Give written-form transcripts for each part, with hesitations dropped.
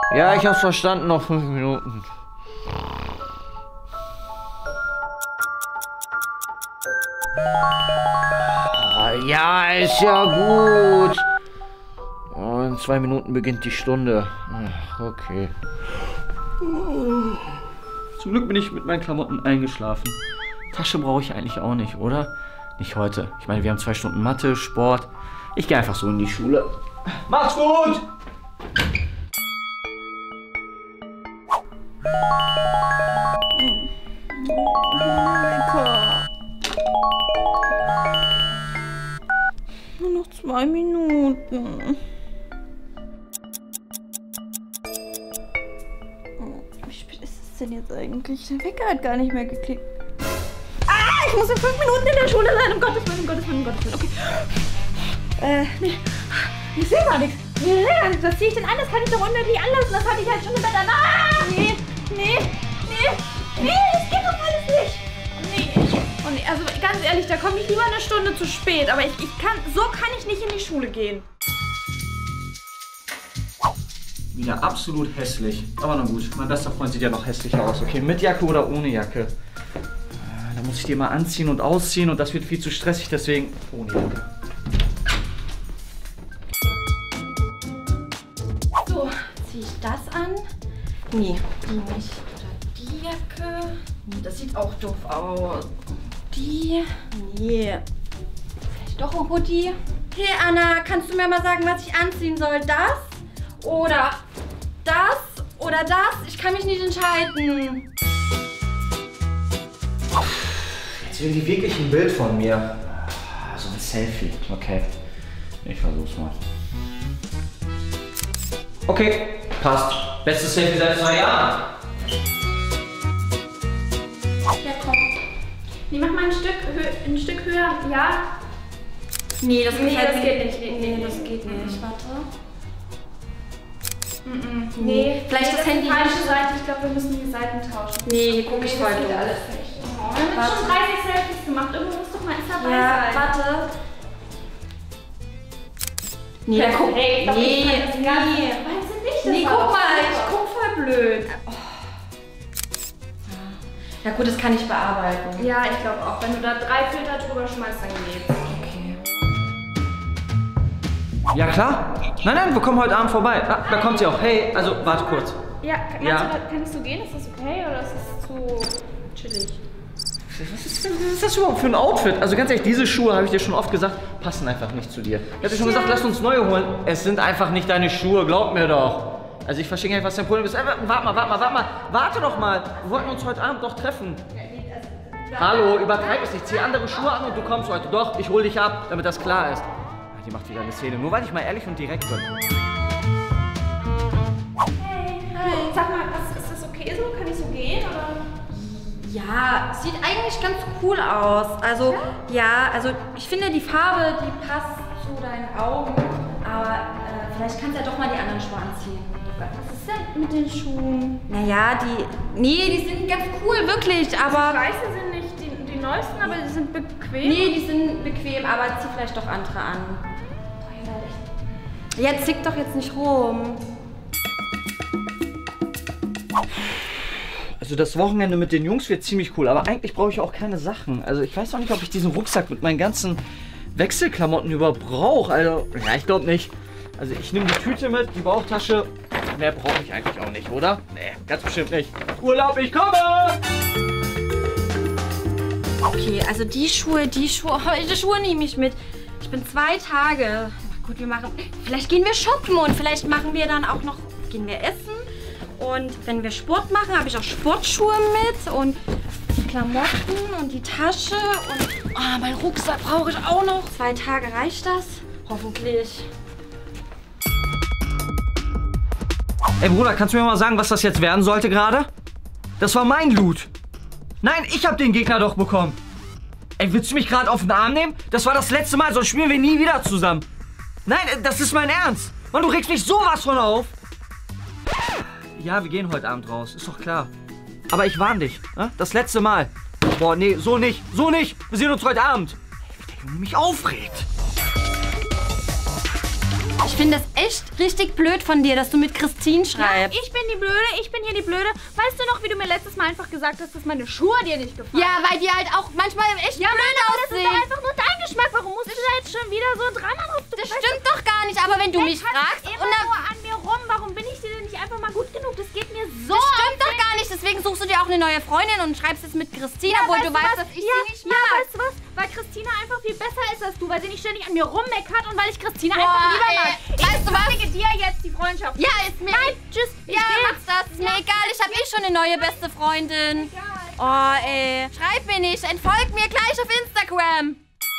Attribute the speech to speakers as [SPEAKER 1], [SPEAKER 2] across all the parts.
[SPEAKER 1] Ja, ich hab's verstanden, noch 5 Minuten. Ja, ist ja gut. Oh, in 2 Minuten beginnt die Stunde. Ach, okay. Zum Glück bin ich mit meinen Klamotten eingeschlafen. Tasche brauche ich eigentlich auch nicht, oder? Nicht heute. Ich meine, wir haben 2 Stunden Mathe, Sport. Ich gehe einfach so in die Schule. Macht's gut!
[SPEAKER 2] Nur noch 2 Minuten. Wie spät ist es denn jetzt eigentlich? Der Wecker hat gar nicht mehr geklickt. Ah, ich muss in 5 Minuten in der Schule sein. Um Gottes Willen, um Gottes Willen, um Gottes Willen. Okay. Nee. Ich sehe gar nichts. Nee, was ziehe ich denn an? Das kann ich doch unmöglich anlassen. Das hatte ich halt schon im Bett an. Ah! Nee, das geht doch alles nicht. Nee. Oh nee, also ganz ehrlich, da komme ich lieber eine Stunde zu spät. Aber so kann ich nicht in die Schule gehen.
[SPEAKER 1] Wieder absolut hässlich. Aber na gut, mein bester Freund sieht ja noch hässlicher aus. Okay, mit Jacke oder ohne Jacke? Da muss ich die mal anziehen und ausziehen und das wird viel zu stressig, deswegen ohne Jacke.
[SPEAKER 2] So, ziehe ich das an? Nee, die nicht. Oder die Jacke? Nee, das sieht auch doof aus. Die? Nee. Vielleicht doch ein Hoodie? Hey Anna, kannst du mir mal sagen, was ich anziehen soll? Das? Oder das? Oder das? Ich kann mich nicht entscheiden.
[SPEAKER 1] Jetzt will die wirklich ein Bild von mir. So ein Selfie. Okay, ich versuch's mal. Okay, passt. Bestes Selfie seit 2 Jahren.
[SPEAKER 2] Ja, komm. Nee, mach mal ein Stück höher. Ja? Nee, das geht nicht. Nee, das geht nicht. Warte. Nee, vielleicht das Handy. Falsche Seite. Ich glaube, wir müssen die Seiten tauschen. Nee, hier gucke ich voll doof. Alles nicht. Oh, wir haben schon 30 Selfies gemacht. Irgendwo muss doch mal eins dabei sein. Warte. Nee, da guck. Nee, guck mal, ich guck voll blöd. Oh. Ja gut, das kann ich bearbeiten. Ja, ich glaube auch. Wenn du da 3 Filter drüber schmeißt, dann geht's. Okay.
[SPEAKER 1] Ja klar. Nein, wir kommen heute Abend vorbei. Ah, da kommt sie auch. Hey, also warte kurz.
[SPEAKER 2] Ja, kannst du gehen? Ist das okay oder ist das zu chillig?
[SPEAKER 1] Was ist das überhaupt für ein Outfit? Also ganz ehrlich, diese Schuhe, habe ich dir schon oft gesagt, passen einfach nicht zu dir. Ich habe dir schon gesagt, lass uns neue holen. Es sind einfach nicht deine Schuhe, glaub mir doch. Also ich verstehe gar nicht, was dein Problem ist. Warte mal. Warte doch mal. Wir wollten uns heute Abend doch treffen. Hallo, übertreib es nicht. Zieh andere Schuhe an und du kommst heute. Doch, ich hol dich ab, damit das klar ist. Die macht wieder eine Szene. Nur weil ich mal ehrlich und direkt bin.
[SPEAKER 2] Hey, sag mal, ist das okay so? Kann ich so gehen, oder? Ja, sieht eigentlich ganz cool aus. Also, ja, also ich finde die Farbe, die passt zu deinen Augen. Aber vielleicht kannst du ja doch mal die anderen Schuhe anziehen. Was ist denn mit den Schuhen? Naja, die sind ganz cool, wirklich, aber... Die weiße sind nicht die neuesten, aber die sind bequem. Nee, die sind bequem, aber zieh vielleicht doch andere an. Ja, zick doch jetzt nicht rum.
[SPEAKER 1] Also das Wochenende mit den Jungs wird ziemlich cool, aber eigentlich brauche ich auch keine Sachen. Also ich weiß auch nicht, ob ich diesen Rucksack mit meinen ganzen Wechselklamotten überhaupt brauche. Also, ja, ich glaube nicht. Also ich nehme die Tüte mit, die Bauchtasche. Mehr brauche ich eigentlich auch nicht, oder? Nee, ganz bestimmt nicht. Urlaub, ich komme!
[SPEAKER 2] Okay, also die Schuhe nehme ich mit. Ich bin 2 Tage. Gut, vielleicht gehen wir shoppen und vielleicht machen wir dann auch noch, gehen wir essen. Und wenn wir Sport machen, habe ich auch Sportschuhe mit und die Klamotten und die Tasche und mein Rucksack brauche ich auch noch. 2 Tage reicht das? Hoffentlich.
[SPEAKER 1] Ey Bruder, kannst du mir mal sagen, was das jetzt werden sollte gerade? Das war mein Loot. Nein, ich habe den Gegner doch bekommen. Ey, willst du mich gerade auf den Arm nehmen? Das war das letzte Mal, sonst spielen wir nie wieder zusammen. Nein, das ist mein Ernst. Mann, du regst mich sowas von auf. Ja, wir gehen heute Abend raus, ist doch klar. Aber ich warne dich, ne? Das letzte Mal. Boah, nee, so nicht, so nicht. Wir sehen uns heute Abend. Wie der Junge mich aufregt.
[SPEAKER 2] Ich finde das echt richtig blöd von dir, dass du mit Christine schreibst.
[SPEAKER 3] Ja, ich bin die Blöde, ich bin hier die Blöde. Weißt du noch, wie du mir letztes Mal einfach gesagt hast, dass meine Schuhe dir nicht gefallen?
[SPEAKER 2] Ja, weil die halt auch manchmal echt blöd
[SPEAKER 3] das ist
[SPEAKER 2] aussehen.
[SPEAKER 3] doch einfach nur dein Geschmack. Warum musst du da jetzt schon wieder so ein Drama drauf?
[SPEAKER 2] Das stimmt doch gar nicht, aber wenn du mich fragst
[SPEAKER 3] immer nur an mir rum, warum bin ich dir denn nicht einfach mal gut genug? Das geht mir so.
[SPEAKER 2] Das stimmt doch gar nicht, deswegen suchst du dir auch eine neue Freundin und schreibst jetzt mit Christine, obwohl du weißt, dass ich sie nicht mag.
[SPEAKER 3] Ja, weißt du was? Weil Christina einfach viel besser ist als du, weil sie nicht ständig an mir rummeckert und weil ich Christina einfach lieber mag.
[SPEAKER 2] Weißt du was?
[SPEAKER 3] Ich kündige dir jetzt die Freundschaft.
[SPEAKER 2] Ja, ist mir...
[SPEAKER 3] Nein, tschüss.
[SPEAKER 2] Ja, mach's das. Ist mir egal, ich habe schon eine neue beste Freundin. Oh, ey. Schreib mir nicht, entfolg mir gleich auf Instagram.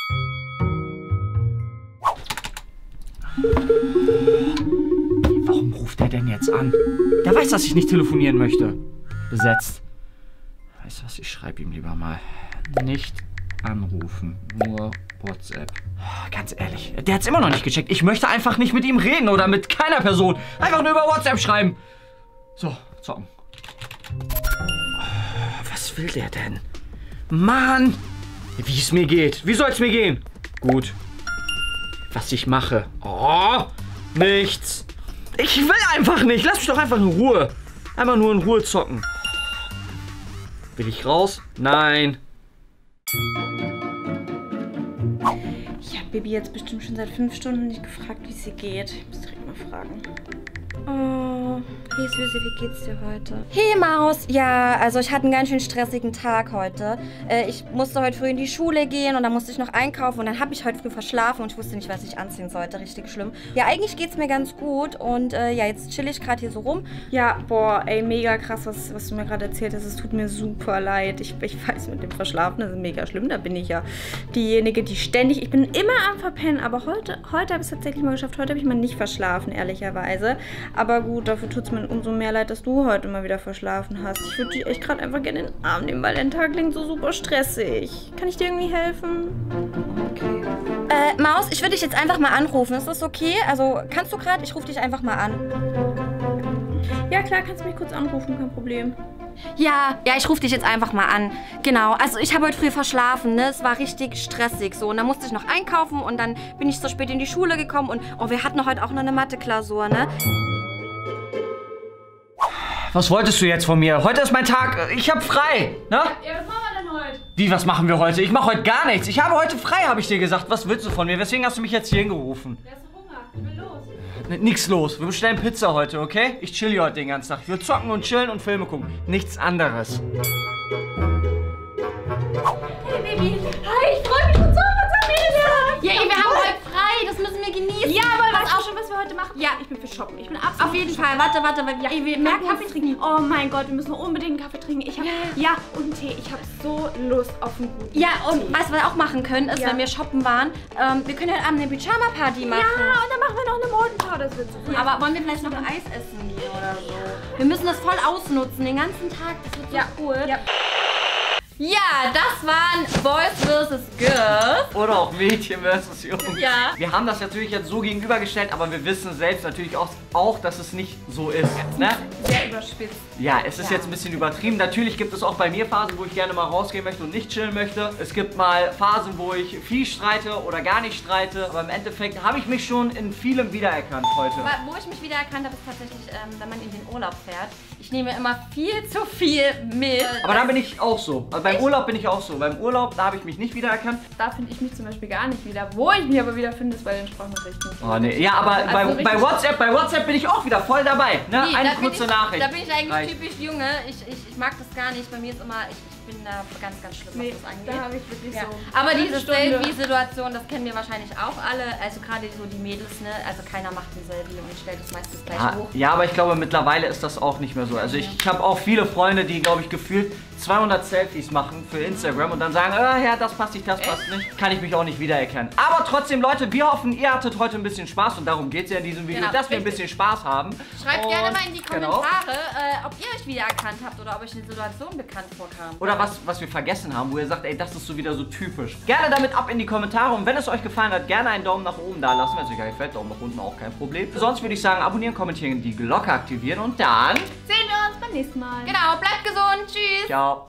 [SPEAKER 1] Warum ruft er denn jetzt an? Der weiß, dass ich nicht telefonieren möchte. Besetzt. Weißt du was, ich schreibe ihm lieber mal. Nicht anrufen, nur WhatsApp. Ganz ehrlich, der hat's immer noch nicht gecheckt. Ich möchte einfach nicht mit ihm reden oder mit keiner Person. Einfach nur über WhatsApp schreiben. So, zocken. Was will der denn? Mann! Wie es mir geht. Wie soll es mir gehen? Gut. Was ich mache. Oh, nichts. Ich will einfach nicht. Lass mich doch einfach in Ruhe. Einfach nur in Ruhe zocken. Will ich raus? Nein.
[SPEAKER 3] Ich habe Baby jetzt bestimmt schon seit 5 Stunden nicht gefragt, wie es ihr geht. Ich muss direkt mal fragen.
[SPEAKER 2] Oh, hey Süße, wie geht's dir heute? Hey Maus, ja, also ich hatte einen ganz schön stressigen Tag heute. Ich musste heute früh in die Schule gehen und dann musste ich noch einkaufen und dann habe ich heute früh verschlafen und ich wusste nicht, was ich anziehen sollte. Richtig schlimm. Ja, eigentlich geht's mir ganz gut und ja, jetzt chill ich gerade hier so rum.
[SPEAKER 3] Ja, boah, ey, mega krass, was du mir gerade erzählt hast. Es tut mir super leid. Ich weiß, mit dem Verschlafen, das ist mega schlimm. Da bin ich ja diejenige, die ständig... Ich bin immer am Verpennen, aber heute habe ich es tatsächlich mal geschafft. Heute habe ich mal nicht verschlafen, ehrlicherweise. Aber gut, dafür tut es mir umso mehr leid, dass du heute mal wieder verschlafen hast. Ich würde dich echt gerade einfach gerne in den Arm nehmen, weil dein Tag klingt so super stressig. Kann ich dir irgendwie helfen?
[SPEAKER 2] Okay. Maus, ich würde dich jetzt einfach mal anrufen. Ist das okay? Also, kannst du gerade? Ich rufe dich einfach mal an.
[SPEAKER 3] Ja, klar, kannst du mich kurz anrufen, kein Problem.
[SPEAKER 2] Ja, ich rufe dich jetzt einfach mal an. Genau, also ich habe heute früh verschlafen, ne? Es war richtig stressig so. Und dann musste ich noch einkaufen und dann bin ich so spät in die Schule gekommen und oh, wir hatten heute auch noch eine Mathe-Klausur, ne?
[SPEAKER 1] Was wolltest du jetzt von mir? Heute ist mein Tag. Ich hab frei. Ne?
[SPEAKER 3] Ja, was machen wir denn heute?
[SPEAKER 1] Wie, was machen wir heute? Ich mache heute gar nichts. Ich habe heute frei, habe ich dir gesagt. Was willst du von mir? Weswegen hast du mich jetzt hier hingerufen?
[SPEAKER 3] Du hast Hunger. Ich will los.
[SPEAKER 1] Nix los. Wir bestellen Pizza heute, okay? Ich chill hier heute den ganzen Tag. Ich will zocken und chillen und Filme gucken. Nichts anderes.
[SPEAKER 3] Hey, Baby. Hi, ich freue mich schon so. Was haben wir denn da?
[SPEAKER 2] Ja, wir haben heute frei. Das müssen wir genießen.
[SPEAKER 3] Ja, aber weißt du schon, was wir heute machen?
[SPEAKER 2] Ja.
[SPEAKER 3] Ich bin für Shoppen. Ich bin absolut
[SPEAKER 2] Auf jeden Fall. Warte, weil wir
[SPEAKER 3] wir
[SPEAKER 2] merken
[SPEAKER 3] Kaffee trinken. Oh mein Gott, wir müssen unbedingt einen Kaffee trinken. Ich hab, ja, und einen Tee. Ich habe so Lust auf einen guten
[SPEAKER 2] Ja, und
[SPEAKER 3] Tee.
[SPEAKER 2] was wir auch machen können, ist, wenn wir shoppen waren, wir können heute Abend eine Pyjama-Party machen.
[SPEAKER 3] Ja, und dann machen wir noch eine Modenschau. Das wird so cool.
[SPEAKER 2] Aber wollen wir vielleicht noch ein Eis essen gehen oder so? Wir müssen das voll ausnutzen, den ganzen Tag. Das wird so cool.
[SPEAKER 3] Ja.
[SPEAKER 2] Ja, das waren Boys vs. Girls.
[SPEAKER 1] Oder auch Mädchen versus Jungs.
[SPEAKER 2] Ja.
[SPEAKER 1] Wir haben das natürlich jetzt so gegenübergestellt, aber wir wissen selbst natürlich auch, dass es nicht so ist. Ne?
[SPEAKER 3] Sehr überspitzt.
[SPEAKER 1] Ja, es ist jetzt ein bisschen übertrieben. Natürlich gibt es auch bei mir Phasen, wo ich gerne mal rausgehen möchte und nicht chillen möchte. Es gibt mal Phasen, wo ich viel streite oder gar nicht streite. Aber im Endeffekt habe ich mich schon in vielem wiedererkannt heute.
[SPEAKER 2] Wo ich mich wiedererkannt habe, ist tatsächlich, wenn man in den Urlaub fährt. Ich nehme immer viel zu viel mit.
[SPEAKER 1] Aber da bin ich auch so. Also beim Urlaub bin ich auch so. Beim Urlaub, da habe ich mich nicht wiedererkannt.
[SPEAKER 3] Da finde ich mich zum Beispiel gar nicht wieder. Wo ich mich aber wieder finde, ist bei den Sprachnachrichten.
[SPEAKER 1] Oh nee. Ja, aber
[SPEAKER 3] Also
[SPEAKER 1] bei WhatsApp bin ich auch wieder voll dabei. Ne?
[SPEAKER 2] Nee,
[SPEAKER 1] Eine
[SPEAKER 2] da bin
[SPEAKER 1] kurze
[SPEAKER 2] ich,
[SPEAKER 1] Nachricht.
[SPEAKER 2] Da bin ich eigentlich
[SPEAKER 1] Reicht.
[SPEAKER 2] typisch Junge. Ich mag das gar nicht. Bei mir ist immer, ich bin da ganz, ganz schlimm,
[SPEAKER 3] Nee,
[SPEAKER 2] was das angeht.
[SPEAKER 3] da habe ich wirklich
[SPEAKER 2] Ja.
[SPEAKER 3] so.
[SPEAKER 2] Aber
[SPEAKER 3] eine
[SPEAKER 2] diese
[SPEAKER 3] Stunde.
[SPEAKER 2] Selfie-Situation, das kennen wir wahrscheinlich auch alle. Also gerade so die Mädels, ne? Also keiner macht ein Selfie und stellt es meistens gleich hoch.
[SPEAKER 1] Ja, aber ich glaube, mittlerweile ist das auch nicht mehr so. Also ich habe auch viele Freunde, die, glaube ich, gefühlt 200 Selfies machen für Instagram und dann sagen, ja, das passt nicht, das passt nicht. Kann ich mich auch nicht wiedererkennen. Aber trotzdem, Leute, wir hoffen, ihr hattet heute ein bisschen Spaß und darum geht es ja in diesem Video,
[SPEAKER 2] Genau,
[SPEAKER 1] dass wir ein
[SPEAKER 2] richtig.
[SPEAKER 1] bisschen Spaß haben.
[SPEAKER 2] Schreibt
[SPEAKER 1] Und
[SPEAKER 2] gerne mal in die
[SPEAKER 1] genau.
[SPEAKER 2] Kommentare, ob ihr euch wiedererkannt habt oder ob euch eine Situation bekannt vorkam.
[SPEAKER 1] Oder was wir vergessen haben, wo ihr sagt, ey, das ist so wieder so typisch. Gerne damit ab in die Kommentare und wenn es euch gefallen hat, gerne einen Daumen nach oben da lassen. Wenn es euch gefällt, Daumen nach unten auch kein Problem. Sonst würde ich sagen, abonnieren, kommentieren, die Glocke aktivieren und dann...
[SPEAKER 3] Sehen wir uns beim nächsten Mal.
[SPEAKER 2] Genau, bleibt gesund, tschüss!
[SPEAKER 1] Ciao.